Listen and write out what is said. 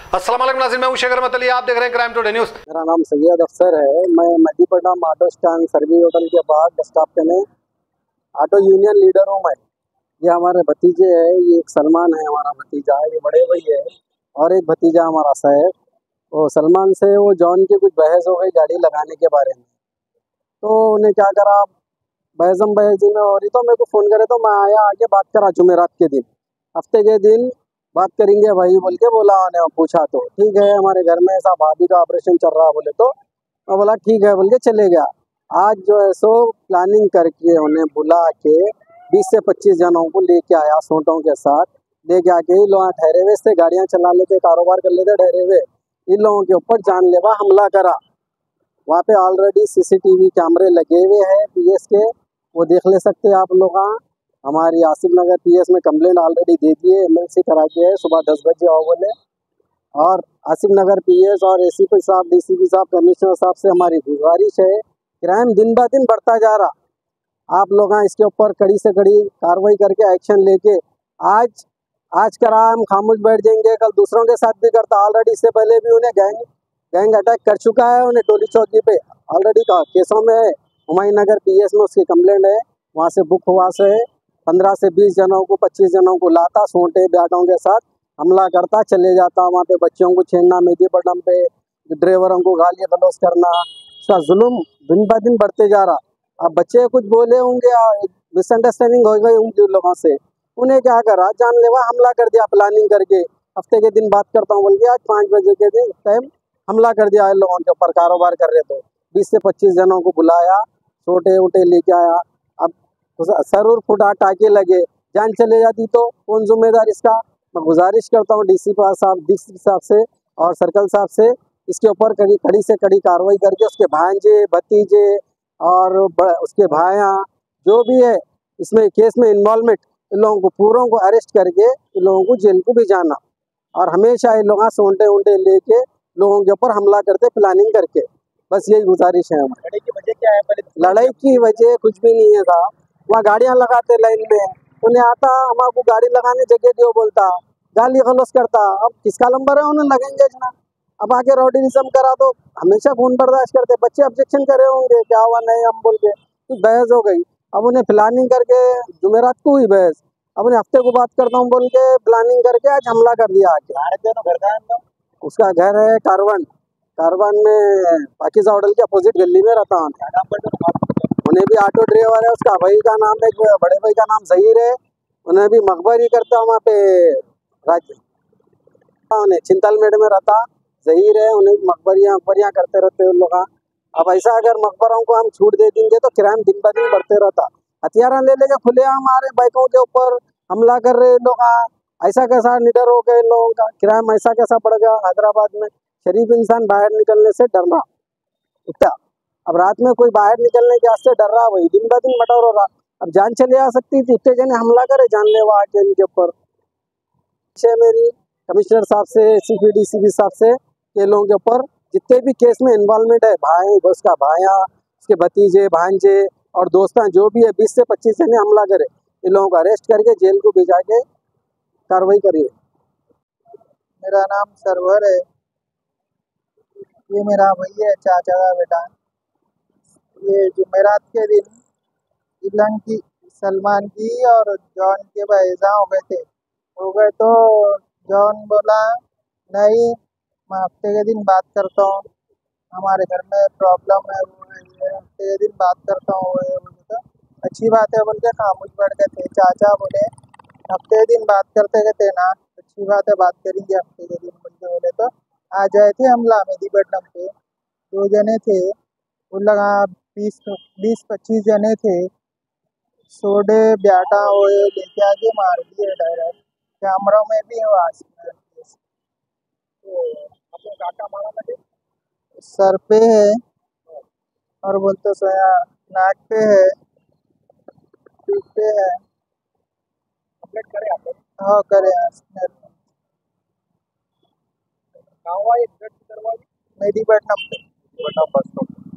अस्सलाम वालेकुम नाज़रीन, मैं हूं शेखर मतली, आप देख रहे हैं क्राइम टुडे न्यूज़। मेरा नाम सैयद अफसर है। मैं Mehdipatnam auto stand service hotel के बाद बस स्टॉप पे में ऑटो यूनियन लीडर हूँ मैं। ये हमारे भतीजे है, ये एक सलमान है हमारा भतीजा है, ये बड़े भाई है, और एक भतीजा हमारा सैफ। वो सलमान से वो जॉन की कुछ बहस हो गई गाड़ी लगाने के बारे में, तो उन्हें क्या करा, बहसम बहसी में हो रही, तो मेरे को फ़ोन करे तो मैं आया, आके बात करा जुमेरात के दिन, हफ्ते के दिन बात करेंगे भाई बोल के बोला उन्हें। पूछा तो ठीक है, हमारे घर में ऐसा भाभी का ऑपरेशन चल रहा बोले, तो मैं बोला ठीक है बोल के चले गया। आज जो है सो प्लानिंग करके उन्हें बुला के 20 से 25 जनों को लेके आया, सोटों के साथ लेके आके। इन लोग ठहरे हुए से गाड़ियाँ चला लेते, कारोबार कर लेते ठहरे हुए, इन लोगों के ऊपर जानलेवा हमला करा। वहाँ पे ऑलरेडी सीसीटीवी कैमरे लगे हुए हैं पीएस के, वो देख ले सकते हैं आप लोग। हाँ, हमारी आसिफ नगर पीएस में कंप्लेंट ऑलरेडी दे दी है, एमएलसी करा के है, सुबह 10 बजे आओ बोले। और आसिफ नगर पीएस और एसीपी साहब, डीसीपी साहब, कमिश्नर साहब से हमारी गुजारिश है, क्राइम दिन ब दिन बढ़ता जा रहा, आप लोग इसके ऊपर कड़ी से कड़ी कार्रवाई करके एक्शन लेके आज करा हम खामोश बैठ जाएंगे, कल दूसरों के साथ भी करता। ऑलरेडी इससे पहले भी उन्हें गैंग अटैक कर चुका है, उन्हें टोली चौकी पे ऑलरेडी केसों में है। हुमायूं नगर पीएस में उसकी कंप्लेंट है, वहाँ से बुक हुआ से 15 से 20 जनों को, 25 जनों को लाता, सोंटे बैटों के साथ हमला करता, चले जाता। वहाँ पे बच्चों को छेड़ना, मेदीपट्टनम पे ड्राइवरों को गाली गलौज करना, इसका जुल्म दिन ब दिन बढ़ते जा रहा। अब बच्चे कुछ बोले होंगे, मिसअंडरस्टैंडिंग हो गई होंगी उन लोगों से, उन्हें क्या करा, जानलेवा हमला कर दिया प्लानिंग करके। हफ्ते के दिन बात करता हूँ बोल के आज 5 बजे के दिन टाइम हमला कर दिया इन लोगों के ऊपर, कारोबार कर रहे तो 20 से 25 जनों को बुलाया, छोटे उटे लेके आया। अब सर और फुटा, टाके लगे, जान चले जाती तो कौन जिम्मेदार इसका। मैं गुजारिश करता हूँ डीसीपी साहब से और सर्कल साहब से, इसके ऊपर कड़ी से कड़ी कार्रवाई करके उसके भांजे, भतीजे और उसके भाया जो भी है इसमें केस में इन्वॉल्वमेंट, इन लोगों को पूरों को अरेस्ट करके इन लोगों को जेल को भी जाना। और हमेशा इन लोग सोंटे उंटे लेके लोगों के ऊपर हमला करते प्लानिंग करके, बस यही गुजारिश है हमारी। लड़ाई की वजह क्या है? लड़ाई की वजह कुछ भी नहीं है साहब, वहाँ गाड़ियाँ लगाते लाइन में, उन्हें आता हमारे गाड़ी लगाने जगह दियो बोलता, गाली गलौज करता। अब किसका नंबर है, उन्हें लगेंगे ना। अब आके रॉडिज्म करा तो हमेशा खून बर्दाश्त करते, बच्चे ऑब्जेक्शन करे होंगे क्या हुआ नहीं हम बोल के, तो बहस हो गई। अब उन्हें प्लानिंग करके जुमेरात को हुई बहस, अब उन्हें हफ्ते को बात करता हूँ बोल के प्लानिंग करके आज हमला कर दिया आके। घर का उसका घर है कारवान में, पाकिजा होटल के अपोजिट गली में रहता हूँ। उन्हें भी ऑटो ड्राइवर है, उसका भाई का नाम, एक बड़े भाई का नाम जहीर है, उन्हें भी मकबरी करता वहाँ पे राज्य, उन्हें चिंतलमेड़ में रहता जहीर है, उन्हें मकबरियाँ करते रहते उन लोग। अब ऐसा अगर मकबरों को हम छूट दे देंगे तो क्राइम दिन ब दिन बढ़ते रहता। हथियार ले लेके खुले हमारे बाइकों के ऊपर हमला कर रहे लोग। ऐसा कैसा निडर हो गए लोगों का, क्राइम ऐसा कैसा बढ़ गया हैदराबाद में। शरीफ इंसान बाहर निकलने से डरना उठता, अब रात में कोई बाहर निकलने के वास्ते डर रहा, वही दिन ब दिन मटर हो रहा। अब जान चले आ सकती थी, उतने जने हमला करे जानलेवा आके इनके ऊपर। मेरी कमिश्नर साहब से, एसीपी डीसीपी साहब से, ये लोगों के ऊपर जितने भी केस में इन्वॉल्वमेंट है, भाई उसका भाया, उसके भतीजे भांजे और दोस्तां जो भी है, 20 से 25 जने हमला करे, इन लोगों को अरेस्ट करके जेल को भिजा के कार्रवाई करिए। मेरा नाम सरवर है, ये मेरा भैया है, चाचा का बेटा। ये जुमेरात के दिन इलन की, सलमान की और जॉन के बहसा हो गए तो जॉन बोला नहीं, मैं हफ्ते के दिन बात करता हूँ, हमारे घर में प्रॉब्लम है, वो है, ये हफ्ते के दिन बात करता हूँ, वो है, बोले तो अच्छी बात है बोल के खामोश बैठ गए थे। चाचा बोले हफ्ते के दिन बात करते गए थे ना, अच्छी बात है बात करेंगे हफ्ते के दिन बोल के बोले, तो आ जाए थे हमला मेदीपट्टनम पे। 2 जने थे, वो लगा 20-25 जने थे, सोडे ब्याटा हुए लेके आके मार दिए डायरेक्ट, कैमरा में भी है आज। तो काटा मारा लगे, सर पे है और बोलते सोया, नाक पे है, पीठ पे है। कंप्लीट करे आप? हाँ करे आज। मेदीपट्टनम पे बस।